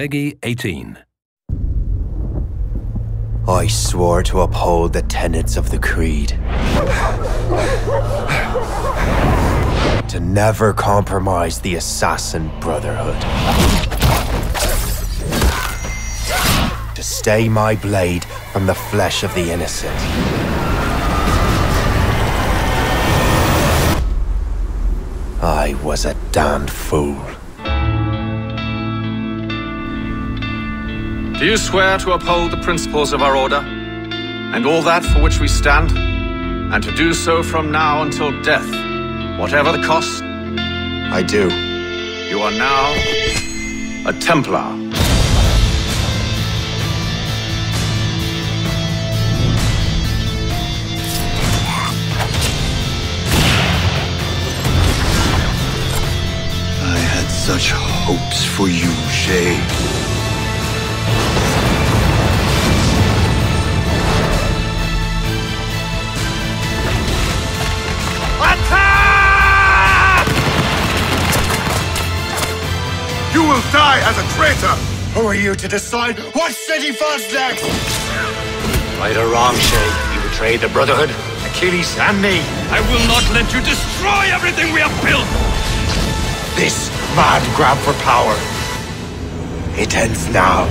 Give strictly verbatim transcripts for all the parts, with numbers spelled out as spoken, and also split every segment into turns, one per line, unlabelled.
Peggy eighteen.
I swore to uphold the tenets of the Creed. To never compromise the Assassin Brotherhood. To stay my blade from the flesh of the innocent. I was a damned fool.
Do you swear to uphold the principles of our order, and all that for which we stand, and to do so from now until death, whatever the cost?
I do.
You are now a Templar.
I had such hopes for you, Shay.
You will die as a traitor!
Who are you to decide what city falls next?
Right or wrong, Shay, you betrayed the Brotherhood, Achilles, and me.
I will not let you destroy everything we have built!
This mad grab for power. It ends now.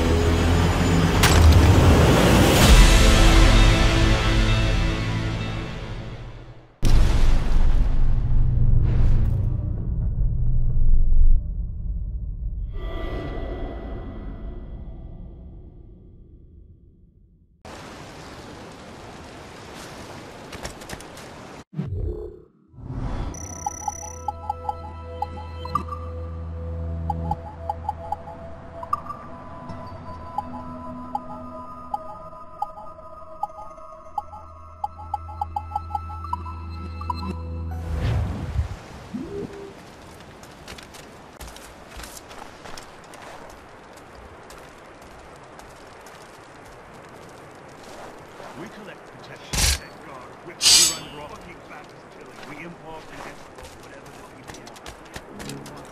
We collect protection, safeguard, whip, we run raw, fucking battles, killing. We import and export whatever the people want.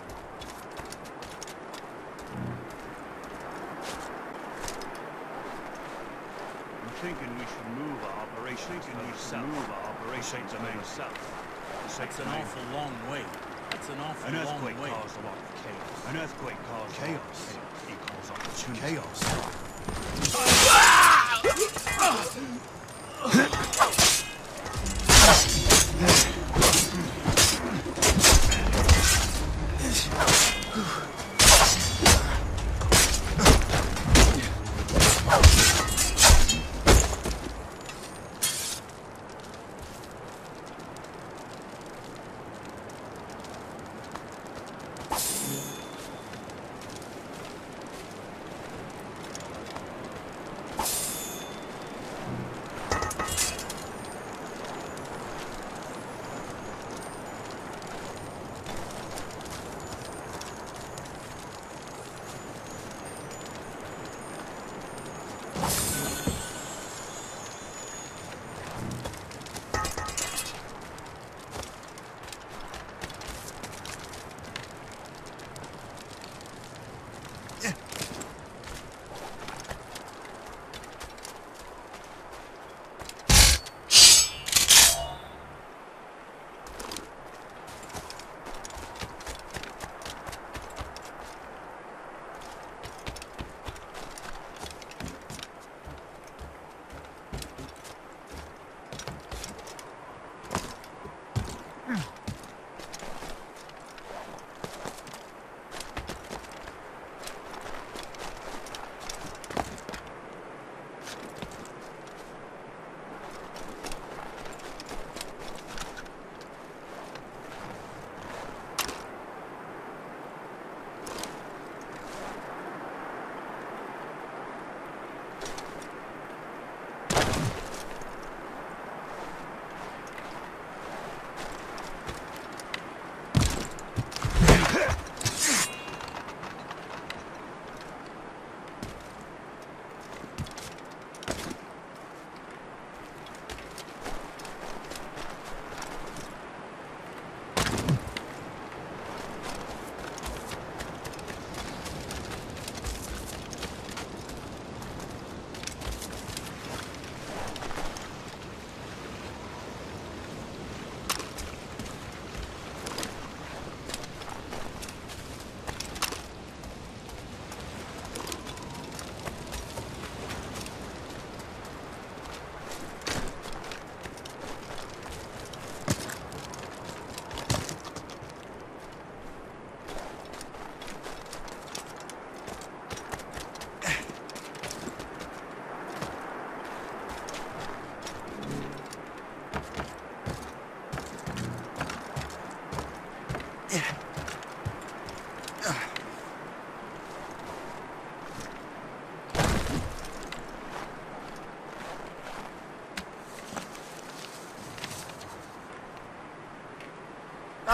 I'm thinking we should move our operations to the south. Move our operations to the south.
That's an awful long way. That's an awful
An
long
earthquake
way.
caused a lot of chaos. An earthquake caused chaos. Equals opportunity. Chaos.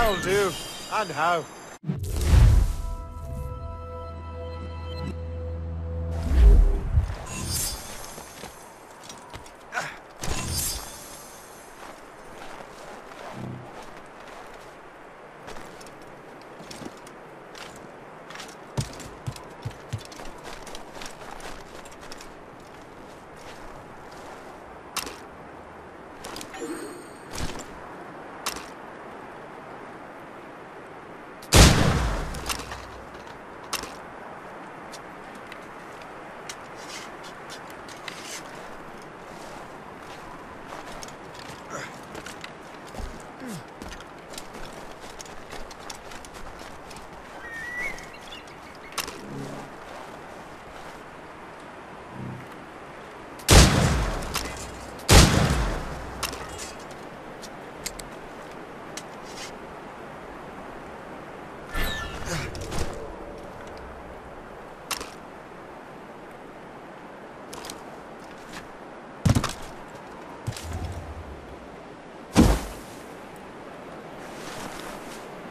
That'll do. And how?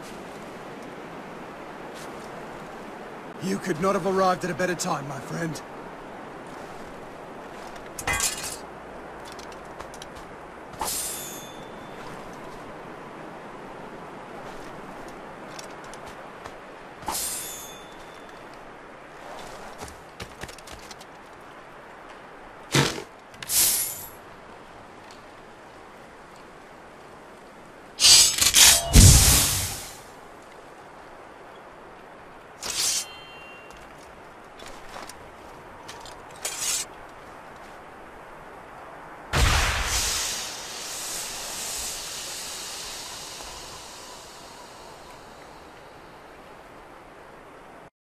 You could not have arrived at a better time, my friend.